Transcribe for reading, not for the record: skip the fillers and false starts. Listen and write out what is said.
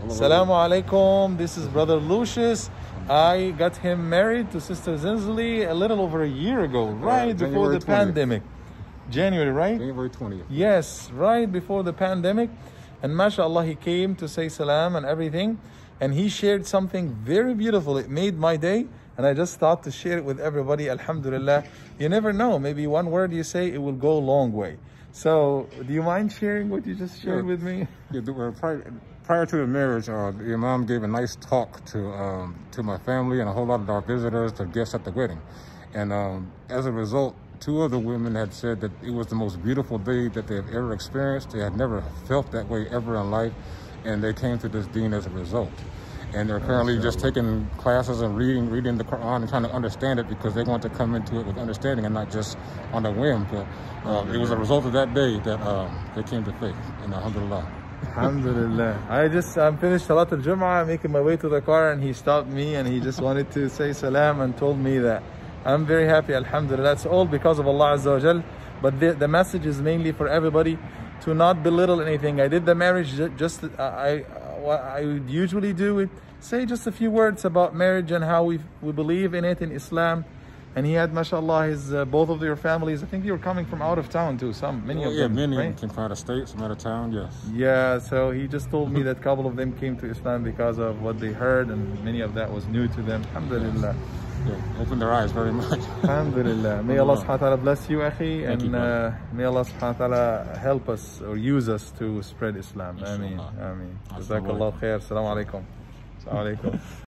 Assalamu alaikum. This is Brother Lucius. I got him married to Sister Zinzali a little over a year ago, right before the 20th. pandemic. January, right? January 20th. Yes, right before the pandemic. And mashallah, he came to say salam and everything. And he shared something very beautiful. It made my day. And I just thought to share it with everybody. Alhamdulillah. You never know. Maybe one word you say, it will go a long way. So, do you mind sharing what you just shared with me? Yeah, prior to the marriage, the Imam gave a nice talk to my family and a whole lot of our visitors, the guests at the wedding. And as a result, two of the women had said that it was the most beautiful day that they have ever experienced. They had never felt that way ever in life. And they came to this deen as a result. And they're currently just taking classes and reading the Quran and trying to understand it because they want to come into it with understanding and not just on a whim. But it was a result of that day that they came to faith. And alhamdulillah. Alhamdulillah. I'm finished Salat al-Jum'ah, making my way to the car, and he stopped me and he just wanted to say salam and told me that I'm very happy, alhamdulillah. It's all because of Allah Azza wa Jal. But the message is mainly for everybody to not belittle anything. I did the marriage what I would usually do is say just a few words about marriage and how we believe in it in Islam. And he had, mashallah, his both of their families. I think they were coming from out of town too. Many of them. Many right? came from out of state, some out of town. Yes. Yeah. So he just told me that a couple of them came to Islam because of what they heard, and many of that was new to them. Alhamdulillah. Yeah, opened their eyes very much. Alhamdulillah. May Allah subhanahu wa ta'ala bless you, akhi, and may Allah subhanahu wa ta'ala help us or use us to spread Islam. Ameen. Ameen. Jazakallah khair. Assalamu alaikum. Assalamu alaikum.